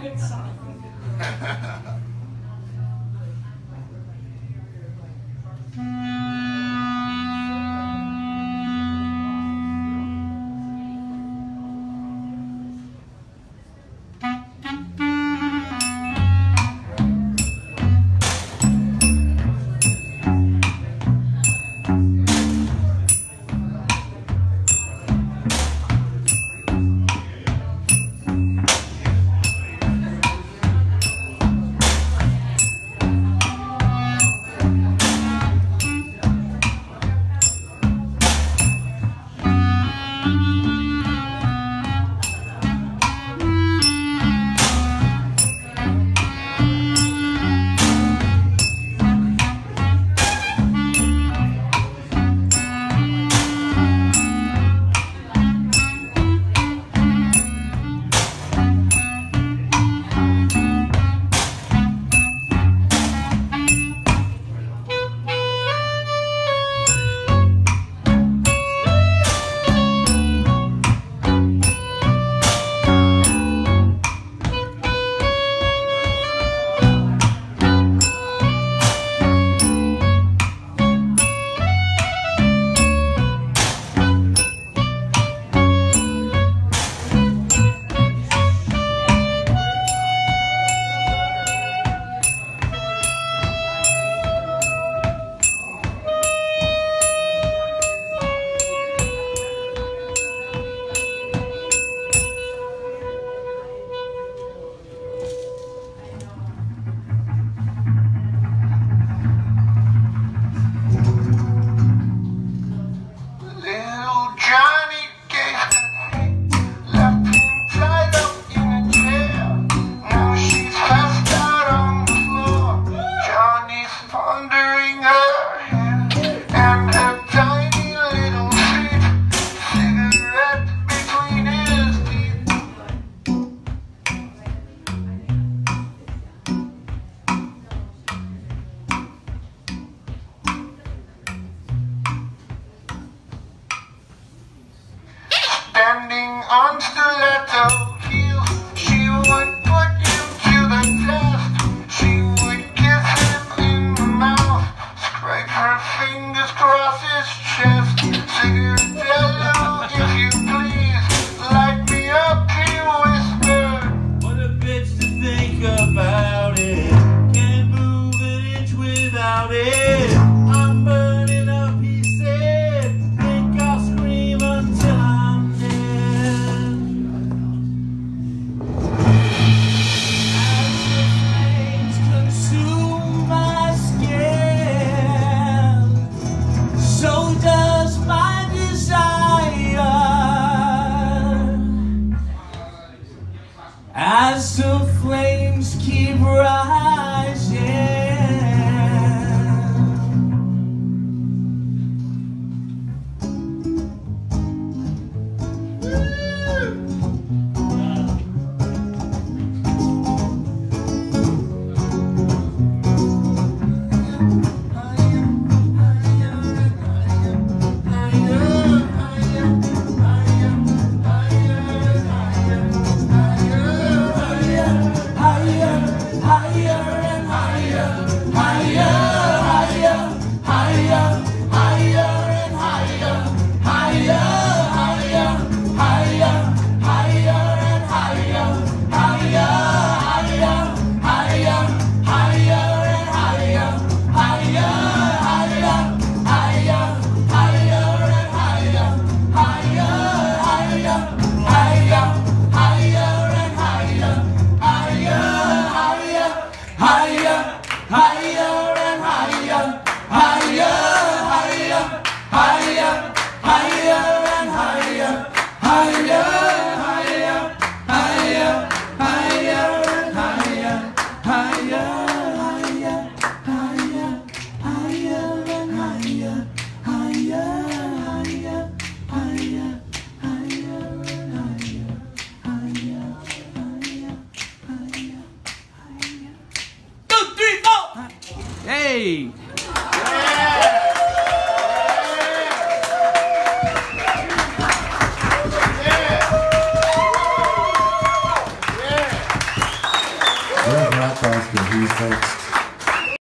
Good song. Standing on stiletto heels, she would put him to the test. She would kiss him in the mouth, scrape her fingers across his chest. Cigarettello, if you please, light me up, he whispered. What a bitch to think about it. Can't move an inch without it. I'm burning up, he said. Think I'll scream until I'm dead. As the flames consume my skin, so does my desire. As the flames keep rising. Hey! that sounds good. Here, folks.